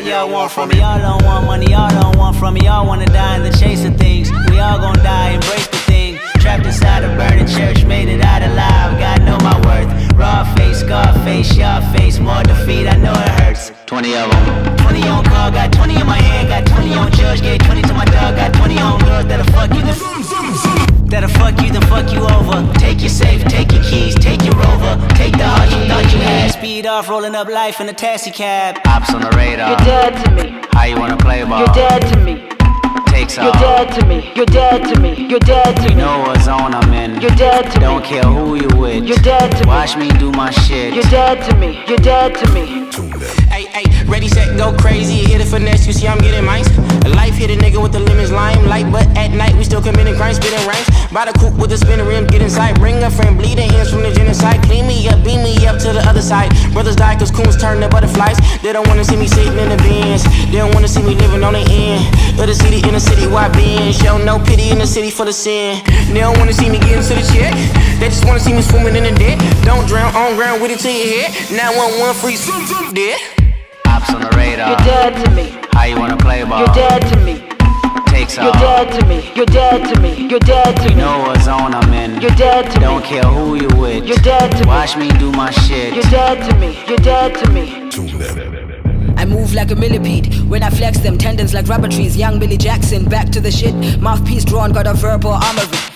y'all want from me? Y'all don't want money, y'all don't want from me. Y'all wanna die in the chase of things. We all gon' die, embrace the thing. Trapped inside a burning church, made it out alive. God know my worth. Raw face, scar face, sharp face. More defeat, I know it hurts. 20 of them. 20 on call, got 20 in my hand. Got 20 on judge, gave 20 to my dog. Got 20 on girls that'll fuck you, that'll fuck you, then fuck you over. Take your safe, take your keys, take your rover. Take the heart you thought you had. Speed off, rolling up life in a taxi cab. Ops on the radar. You're dead to me. How you wanna play ball? You're dead to me. Takes You're off. dead to me. You're dead to me. You're dead to me. You know what zone I'm in. You're dead to me. Don't care who you with. You're dead to me. Watch me do my shit. You're dead to me. You're dead to me. Hey, ready, set, go crazy. Hit it finesse, you see I'm getting mines. Life hit a nigga with the lemons, limelight, but at night we still committing crimes, spitting rhymes. By the coupe with the spinning rim, get inside. Bring a friend, bleeding hands from the genocide. Clean me up, beam me up to the other side. Brothers die cause coons turn to butterflies. They don't wanna see me sitting in the bins. They don't wanna see me living on the end of the city, in the city where I been. Show no pity in the city full of sin. They don't wanna see me getting to the check. They just wanna see me swimming in the debt. Don't drown on ground with it to your head. 911 free, dead. Ops on the radar. You're dead to me. How you wanna play ball? You're dead to me. Takes You're off. dead to me. You're dead to me. You're dead to me. You know what zone I'm in. You're dead to me. Don't care who you with. You're dead to me. Watch me do my shit. You're dead to me. You're dead to me. I move like a millipede when I flex them tendons like rubber trees. Young Billy Jackson, back to the shit. Mouthpiece drawn, got a verbal armory.